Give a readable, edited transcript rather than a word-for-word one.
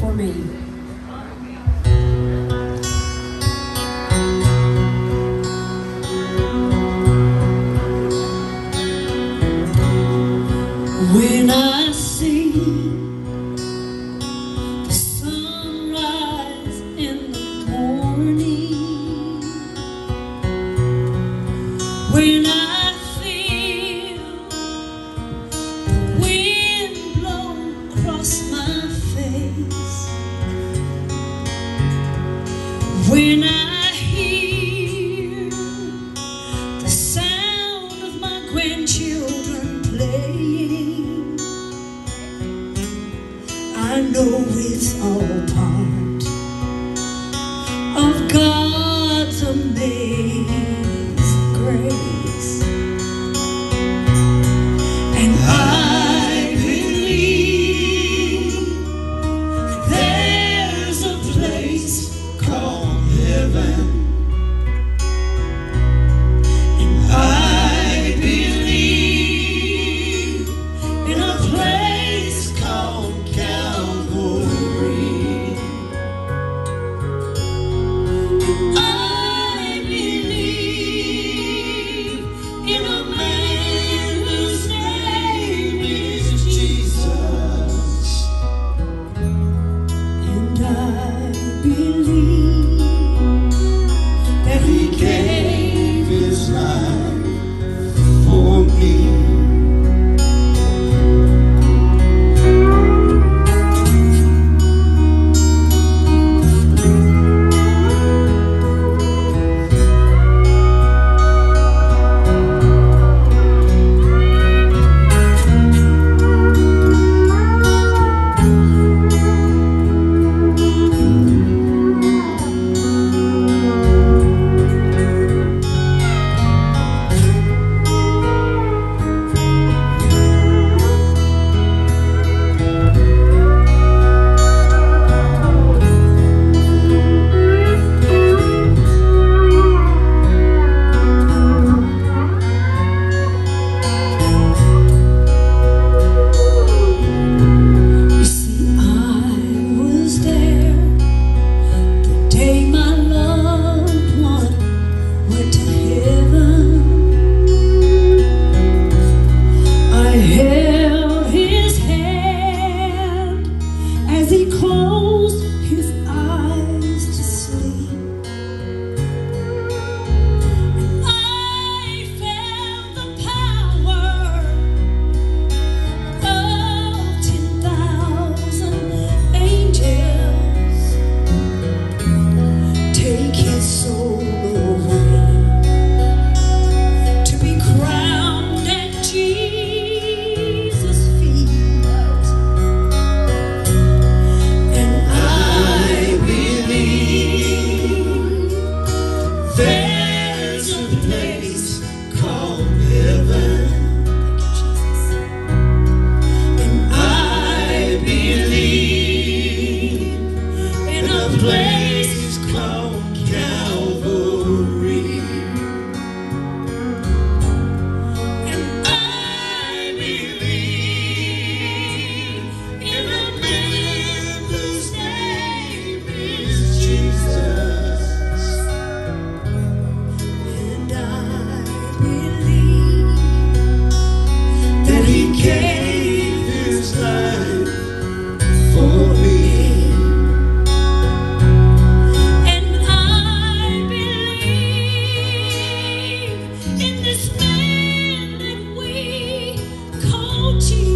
for me. When I see the sunrise in the morning, when I feel the wind blow across my face, when I hear the sound of my grandchildren playing, I know it's all part of God's amazing grace. And I believe there's a place called heaven. And I believe in a place called Calvary. And I believe in a man whose name is Jesus. And I believe that He gave His life for me. Held his hand as he closed his eyes to sleep, and I felt the power of 10,000 angels take his soul away to be crowned at Jesus' feet. And I believe there's a place called heaven. And I believe in a place called Calvary. And I believe in a man whose name is Jesus. And I believe that He gave His life for me. And I believe in this man that we call Jesus.